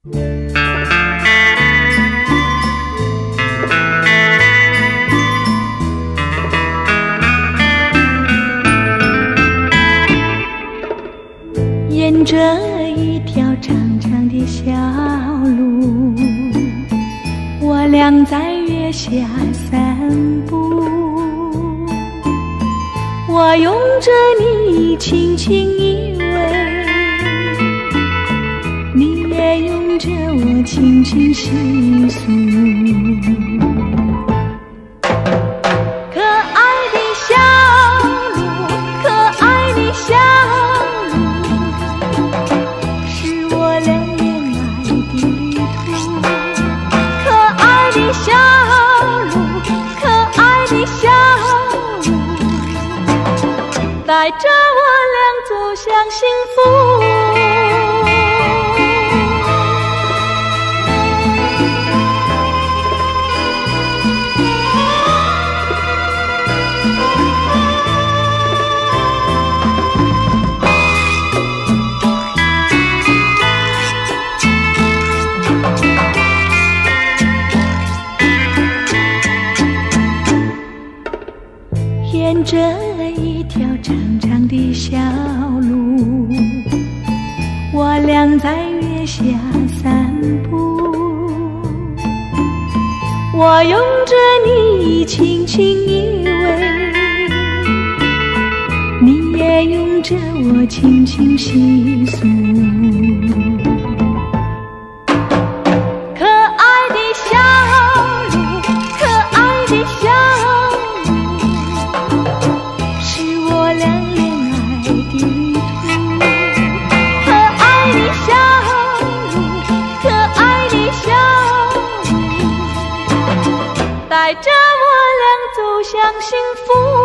沿着一条长长的小路，我俩在月下散步。我拥着你轻轻依偎，你也拥着我轻轻细诉。可爱的小路，可爱的小路，是我俩恋爱的旅途。可爱的小路，可爱的小路，带着我俩走向幸福。沿着一条长长的小路，我俩在月下散步。我拥着你轻轻依偎，你也拥着我轻轻细诉。可爱的小路，可爱的小路，是我俩恋爱的旅途。可爱的小路，可爱的小路，带着我俩走向幸福。